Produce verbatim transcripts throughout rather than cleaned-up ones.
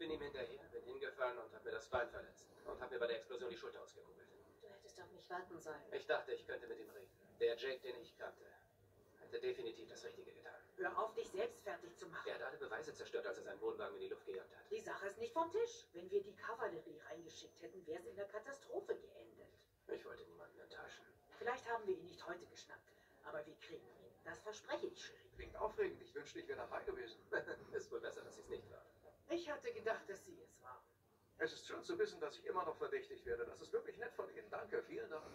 bin ihm hinterher, bin hingefallen und habe mir das Bein verletzt. Und habe mir bei der Explosion die Schulter ausgekugelt. Du hättest auf mich warten sollen. Ich dachte, ich könnte mit ihm reden. Der Jake, den ich kannte, hätte definitiv das Richtige getan. Hör auf, dich selbst fertig zu machen. Er hat alle Beweise zerstört, als er seinen Wohnwagen in die Luft gejagt hat. Die Sache ist nicht vom Tisch. Wenn wir die Kavallerie reingeschickt hätten, wäre es in der Katastrophe geendet. Ich wollte niemanden enttäuschen. Vielleicht haben wir ihn nicht heute geschnappt, aber wir kriegen ihn. Das verspreche ich, Sherry. Klingt aufregend. Ich wünschte, ich wäre dabei gewesen. Ist wohl besser, dass ich es nicht war. Ich hatte gedacht, dass Sie es war. Es ist schön zu wissen, dass ich immer noch verdächtigt werde. Das ist wirklich nett von Ihnen. Danke, vielen Dank.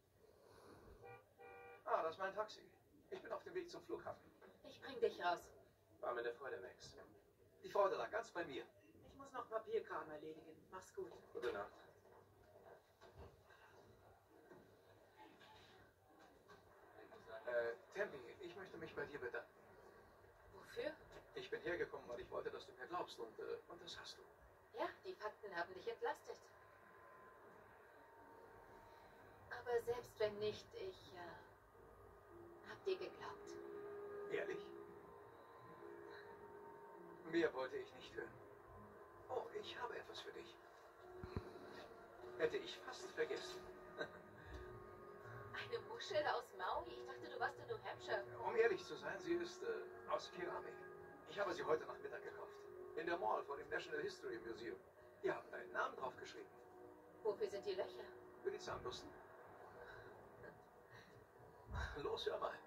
Ah, das ist mein Taxi. Ich bin auf dem Weg zum Flughafen. Ich bring dich raus. War mir eine Freude, Max. Die Freude lag ganz bei mir. Ich muss noch Papierkram erledigen. Mach's gut. Gute Nacht. Äh, Tempi, ich möchte mich bei dir bedanken. Wofür? Ich bin hergekommen, weil ich wollte, dass du mir glaubst und, äh, und das hast du. Ja, die Fakten haben dich entlastet. Aber selbst wenn nicht, ich äh, hab dir geglaubt. Ehrlich? Mehr wollte ich nicht hören. Oh, ich habe etwas für dich. Hätte ich fast vergessen. Eine Muschel aus Maui? Ich dachte, du warst in New Hampshire. Um ehrlich zu sein, sie ist äh, aus Keramik. Ich habe sie heute Nachmittag gekauft. In der Mall vor dem National History Museum. Ihr habt deinen Namen draufgeschrieben. Wofür sind die Löcher? Für die Zahnbürsten. Los, hör mal.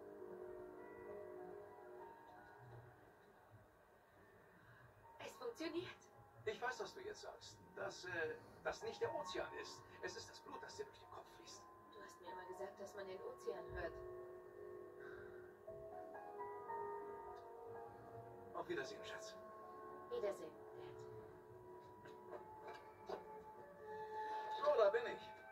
Es funktioniert. Ich weiß, was du jetzt sagst. Dass äh, das nicht der Ozean ist. Es ist das Blut, das dir durch den Kopf fließt. Du hast mir immer gesagt, dass man den Ozean hört. Auf Wiedersehen, Schatz. Wiedersehen, Dad. So, da bin ich.